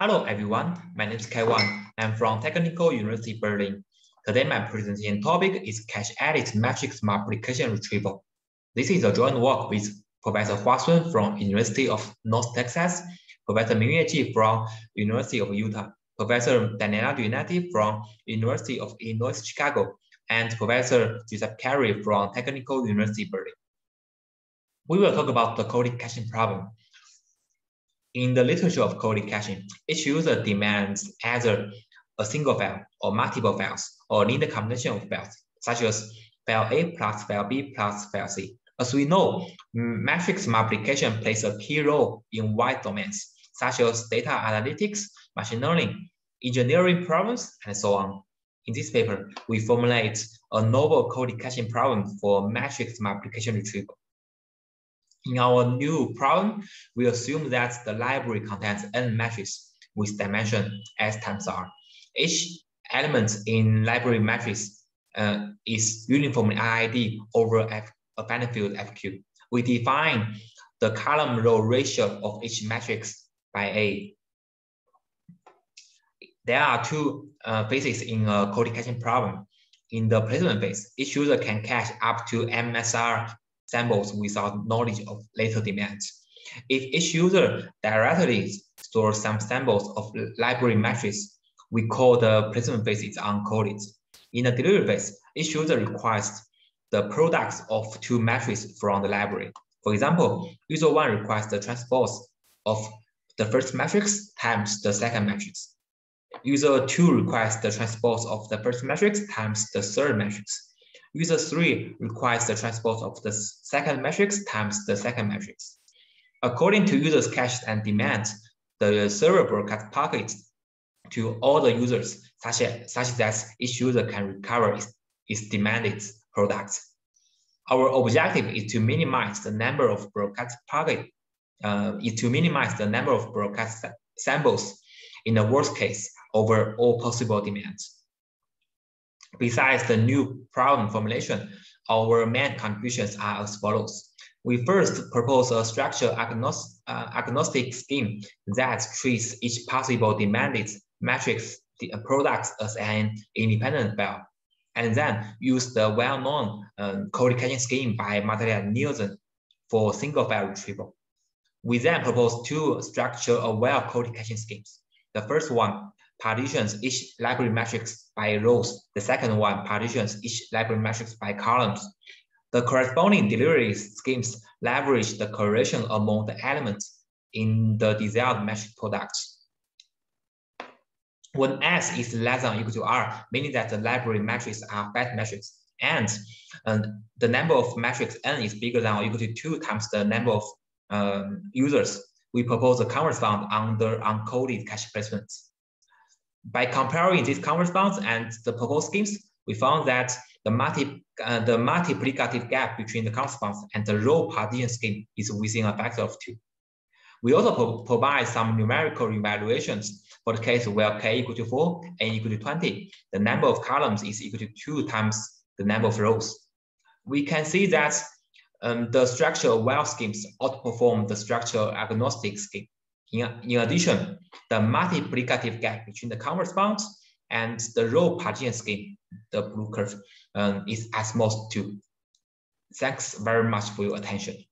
Hello everyone, my name is Kaiwan. I'm from Technical University Berlin. Today my presentation topic is cache-edit matrix multiplication retrieval. This is a joint work with Professor Hua Sun from University of North Texas, Professor Mingyue Ji from University of Utah, Professor Daniela Duinetti from University of Illinois Chicago, and Professor Giuseppe Carey from Technical University Berlin. We will talk about the coding caching problem. In the literature of coding caching, each user demands either a single file or multiple files or linear combination of files, such as file A plus file B plus file C. As we know, matrix multiplication plays a key role in wide domains, such as data analytics, machine learning, engineering problems, and so on. In this paper, we formulate a novel coding caching problem for matrix multiplication retrieval. In our new problem, we assume that the library contains n matrices with dimension s times r. Each element in library matrix is uniformly IID over a Banfield FQ. We define the column-row ratio of each matrix by A. There are two phases in a coding caching problem. In the placement phase, each user can cache up to MSR samples without knowledge of later demands. If each user directly stores some samples of library matrix, we call the placement phase is uncoded. In the delivery phase, each user requires the products of two matrices from the library. For example, user 1 requires the transpose of the first matrix times the second matrix. User 2 requires the transpose of the first matrix times the third matrix. User 3 requires the transpose of the second matrix times the second matrix. According to users' caches and demands, the server broadcasts packets to all the users such that each user can recover its demanded products. Our objective is to minimize the number of broadcast packets, samples in the worst case over all possible demands. Besides the new problem formulation, our main contributions are as follows. We first propose a structure agnostic scheme that treats each possible demanded matrix products as an independent file, and then use the well-known coding caching scheme by Maddalena and Nielsen for single file retrieval. We then propose two structure-aware coding caching schemes. The first one partitions each library matrix by rows. The second one partitions each library matrix by columns. The corresponding delivery schemes leverage the correlation among the elements in the desired matrix products. When S is less than or equal to R, meaning that the library matrices are fat matrices, and the number of matrix N is bigger than or equal to 2 times the number of users, we propose a converse bound under uncoded cache placements. By comparing these converse bounds and the proposed schemes, we found that the multiplicative gap between the converse bounds and the row partition scheme is within a factor of 2. We also provide some numerical evaluations for the case where k equal to 4, n equal to 20. The number of columns is equal to 2 times the number of rows. We can see that the structure-aware schemes outperform the structure-agnostic scheme. In addition, the multiplicative gap between the converse bounds and the row partition scheme, the blue curve, is at most 2. Thanks very much for your attention.